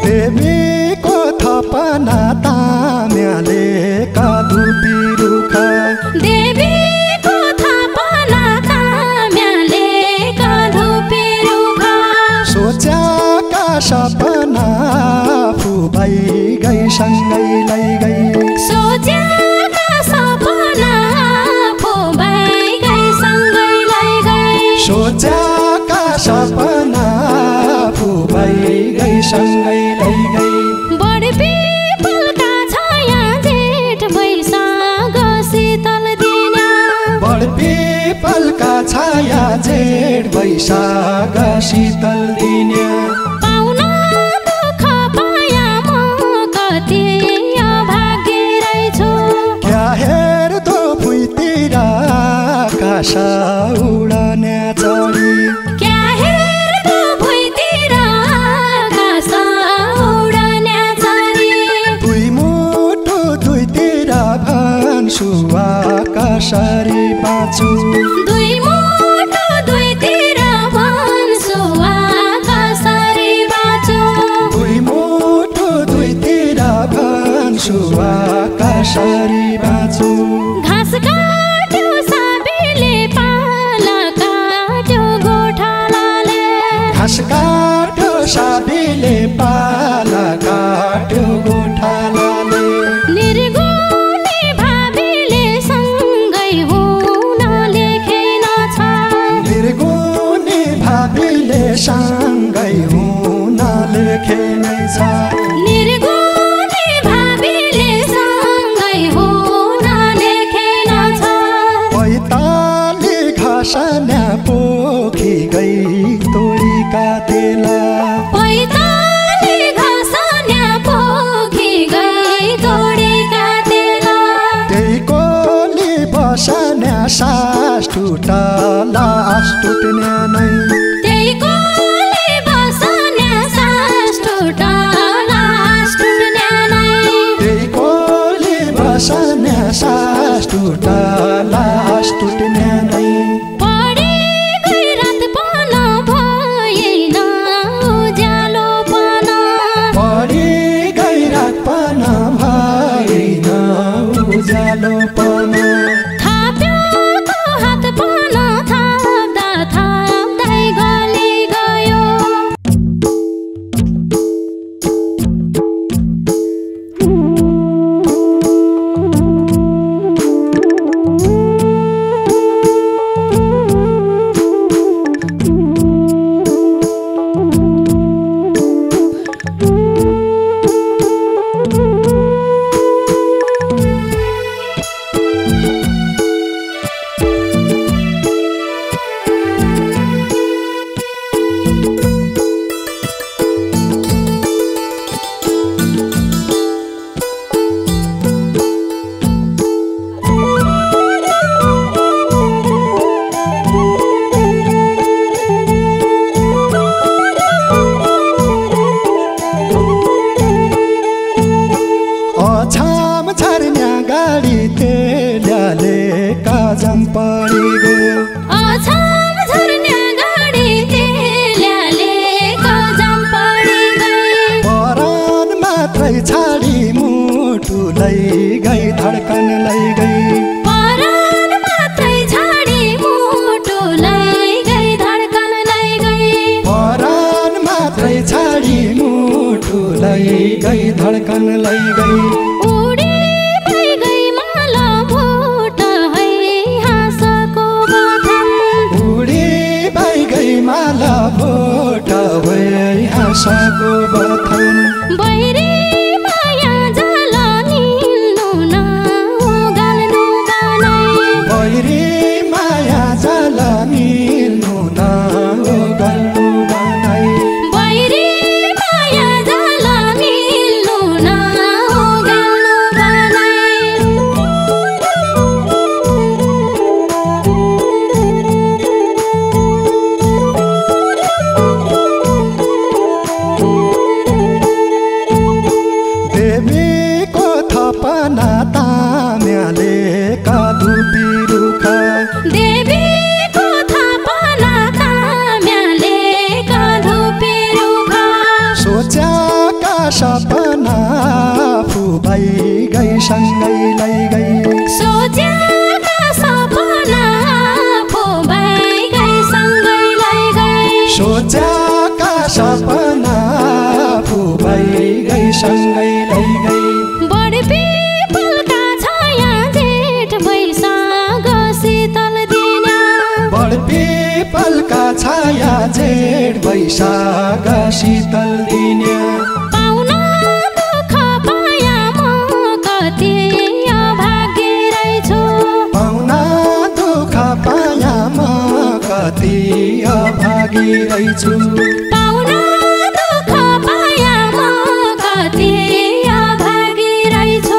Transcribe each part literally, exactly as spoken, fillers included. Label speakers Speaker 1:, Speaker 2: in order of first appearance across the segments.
Speaker 1: देवीको थपना ताम्याले काधुपी रुखा
Speaker 2: देवीको थपना ताम्याले काधुपी रुखा
Speaker 1: सोच्याका सपना फुबाई गई सँगै लै गई
Speaker 2: सोच्याका सपना फुबाई गई सँगै लै गई
Speaker 1: सोच्याका सपना फुबाई गई सँगै लै गई
Speaker 2: बढी पिपलका छाया जेठ वैशाख शीतल दिना
Speaker 1: बढी पिपलका छाया जेठ वैशाख शीतल दिना
Speaker 2: पाउन दुःख पाया म कति अभागी रहेछु
Speaker 1: क्या हेर्दो भुइँतिर आकाश उडने चढी
Speaker 2: क्या हेर्दो भुइँतिर आकाश उडने चढी
Speaker 1: दुई मुटु दुईतिर भन्छु आकाशरी बाँचु
Speaker 2: दुई मुटु दुईतिर भन्छु आकाशरी बाँचु
Speaker 1: दुई मुटु दुईतिर भन्छु आकाशरी बाँचु
Speaker 2: घाँस काट्यो साबीले पाला काट्यो गोठालाले
Speaker 1: घाँस काट्यो साबीले पाला काट्यो गोठालाले
Speaker 2: निर्गुणी भाबीले सँगै हुन लेखेन छ
Speaker 1: निर्गुणी भाबीले सँगै हुन लेखेनै छ
Speaker 2: निर्गुणी भाबीले सँगै हुन लेखेन छ
Speaker 1: पैताली घाँसन्या पोखी गई तोरीका तेला
Speaker 2: पैताली घाँसन्या पोखी गई तोडीका तेला
Speaker 1: त्यही कोली बसन्या सास टुटला आस टुट्ने नै
Speaker 2: त्यही कोली बसन्या सास टुटला आस टुट्ने नै
Speaker 1: त्यही कोली बसन्या सास टुटला आस टुट्ने नै
Speaker 2: पढी गई रात पन भएन उज्यालोपन
Speaker 1: पढी गई रात पन भएन उज्यालोपन
Speaker 2: थाप्योको हात पन थाप्दा थाप्दै गली गयो
Speaker 1: अछाम झर्न्या गाडी तेल्याले काजम परी गयो
Speaker 2: अछाम झर्न्या गाडी तेल्याले काजम परी गई
Speaker 1: परान मात्रै छाडी मुटुलै गई धड्कन लै गई
Speaker 2: परान मात्रै छाडी मुटुलाई गई धड्कन लै गई
Speaker 1: परान मात्रै छाडी मुटुलै गई धड्कन लै गई
Speaker 2: उडी भइ गई माला भोट है हाँसको बथन
Speaker 1: उडी भइ गई माला भोट भई हाँसको बथन
Speaker 2: बैरी माया जाल निल्नु न उगाल्नु बनाई
Speaker 1: बैरी माया जाल मिल्नु न गल्नु बनाई
Speaker 2: बैरी माया जाल निल्नु न उगाल्नु
Speaker 1: सपना फुबाई गई सँगै लैगई
Speaker 2: सोचेका सपना फुबाई गई सँगै लैगई
Speaker 1: सोचेका सपना फुबाई गई सँगै लैगई
Speaker 2: बढी पिपलका छाया जेठ वैशाख शीतल दिना
Speaker 1: बढी पिपलका छाया जेठ वैशाख शीतल दिना
Speaker 2: पाउन दुःख पाया म कति अभागी रहेछु
Speaker 1: पाउन दुःख पाया म कति अभागी रहेछु
Speaker 2: पाउन दुःख पाया म कति अभागी रहेछु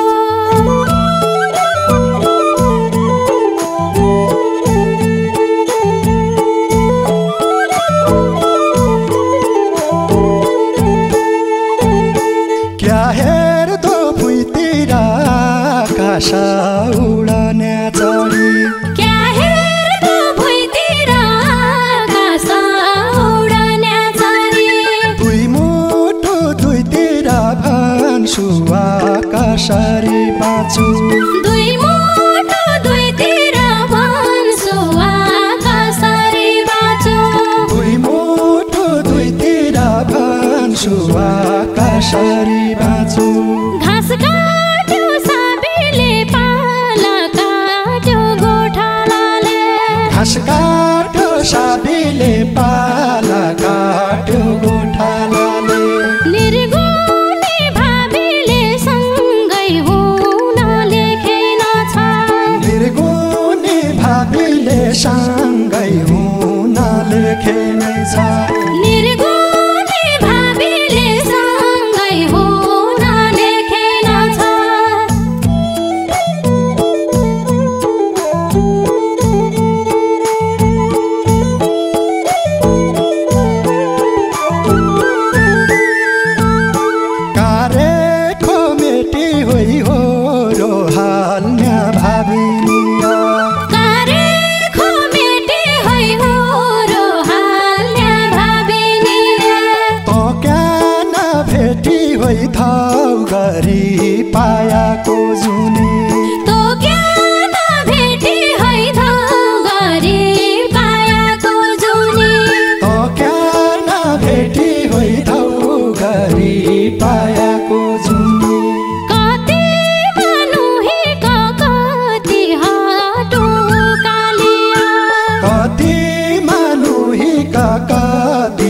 Speaker 1: क्या हेर्दो भुइँतिर आकाश उडने चढी
Speaker 2: क्या हेर्दो भुइँतिर आकाश उडने चढी
Speaker 1: दुई मुटु दुईतिर भन्छु आकाशरी बाँचु
Speaker 2: दुई मुटु दुईतिर भन्छु आकाशरी बाँचु
Speaker 1: दुई मुटु दुईतिर भन्छु आकाशरी बाँचु
Speaker 2: घाँस काट्यो साबीले पाला काट्यो गोठालाले
Speaker 1: घाँस काट्यो साबीले पाला काट्यो गोठालाले
Speaker 2: निर्गुणी भाबीले सँगै हुन लेखेनछ
Speaker 1: निर्गुणी भाबीले सँगै हुन लेखेनै छ
Speaker 2: निर्गुणी भाबीले सँगै हुन लेखेनछ
Speaker 1: कारेको मेटी होइ हो रो हाल्ने भाबिनिया
Speaker 2: कारेखो मेटी होइ हो रो हाल्ने भाबिनिया
Speaker 1: तो क्या नभेटी होइ थाउ गरी पायाको जुनी
Speaker 2: तो क्या नभेटी होइ थाउ गरी पायाको जुनी
Speaker 1: तो क्या नभेटी होइ थाउ गरी पायाको जुनी
Speaker 2: कति मनुहीका कति हाटो कालिया
Speaker 1: कति मानुहीका कति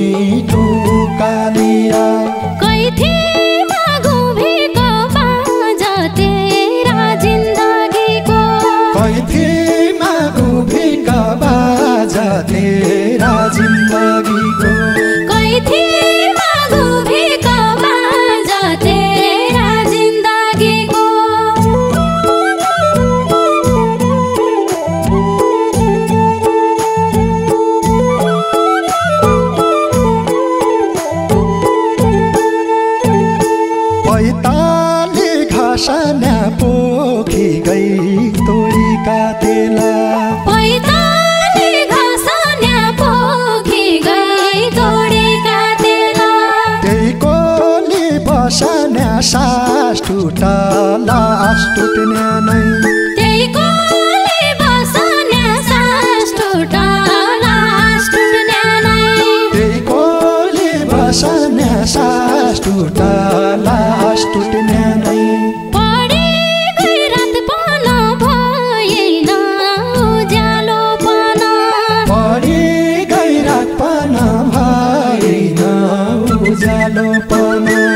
Speaker 1: टुकालिया
Speaker 2: कैथी मागुभीको बाजा तेरा जिन्दगीको
Speaker 1: कैथीमा गुभीका बाजा तेरा जिन्दगीको
Speaker 2: कैथी मागुभीको बाजा तेरा जिन्दगीको
Speaker 1: पैताली घाँसना पोखी गई तोरीका तेला
Speaker 2: पैताली घाँसन्या पोखी गई तोडेका तेला
Speaker 1: त्यही कोली बसन्या सास टुटा लास टुट्ने नै
Speaker 2: त्यही कोले बसन्या सास टुटा लास टुट्ने नै
Speaker 1: त्यही कोली बसन्या सास टुटा लास टुट्ने नै
Speaker 2: पढी गई रात पन भएन उज्यालोपन
Speaker 1: पढी गई रात पन भएन उज्यालोपन